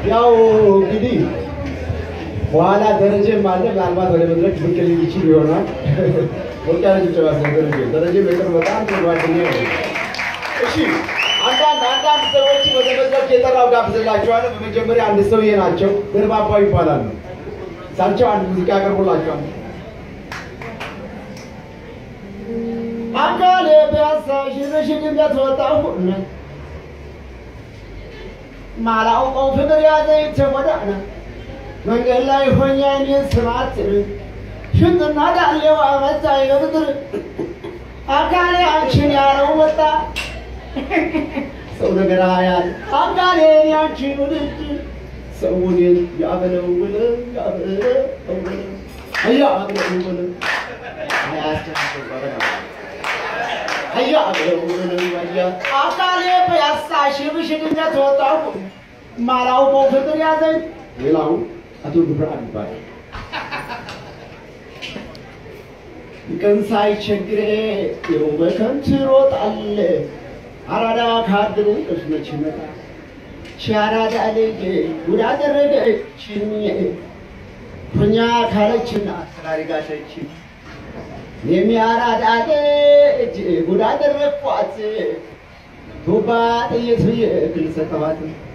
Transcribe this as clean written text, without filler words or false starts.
ያው እንግዲህ በኋላ ደረጀ ማለት ምናልባት ወደ መድረክ ብቅ ሊል ይችል ይሆናል ወጣት ጭዋታ ደረጀ በቅርብ በጣም ጓደኛ ነው እሺ አንዳንድ ሰዎች ወደ መድረክ የጠራው ጋብዘላችኋለሁ በመጀመሪያ አንድ ሰውዬ ናቸው ደርባባው ይባላሉ ሳንቸው አንድ ሙዚቃ ያቀርቡላችኋል አካሌ ቢያሳ ሽርሽድነት ወጣሁ ማላውቀው ፍቅር ያዘኝ ተወዳና መንገድ ላይ ሆኜ እኔን ስማት ሽንጥና ዳሌው አመጣኝ በፍቅር አካሌ አንቺን ያለው ወጣ ሰው ነገር አያል አካሌ አንቺን ውድድ ሰውን ያበለው ወለ ያበለው አያ አበለው ወለ አያ አበለው ወለ አያ አካሌ በያሳሽ ብሽድነት ወጣሁ ማላውቀው ፍቅር ያዘኝ ሌላው አቶ ብርሃን ይባላል ይቀን ሳይቸግሬ የው በከንቱ ሮጣለ አራዳ ካድሩ እስመች መጣ ቻራዳ ልጅ ጉዳ አደረገችኝ ሆኛ ካለችና ስላሪጋሸች የሚያራዳ ልጅ ጉዳ አደረኳት ቶባ ጥይት ግልሰተባት